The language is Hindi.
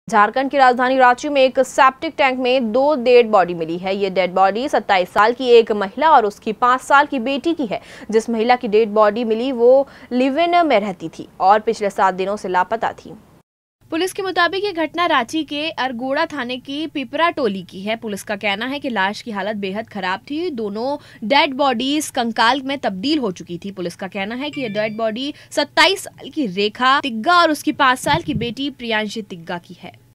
झारखंड की राजधानी रांची में एक सेप्टिक टैंक में 2 डेड बॉडी मिली है। ये डेड बॉडी 27 साल की एक महिला और उसकी 5 साल की बेटी की है। जिस महिला की डेड बॉडी मिली वो लिव इन में रहती थी और पिछले 7 दिनों से लापता थी। पुलिस के मुताबिक ये घटना रांची के अरगोड़ा थाने की पिपरा टोली की है। पुलिस का कहना है कि लाश की हालत बेहद खराब थी। दोनों डेड बॉडीज कंकाल में तब्दील हो चुकी थी। पुलिस का कहना है कि ये डेड बॉडी 27 साल की रेखा तिग्गा और उसकी 5 साल की बेटी प्रियांशी तिग्गा की है।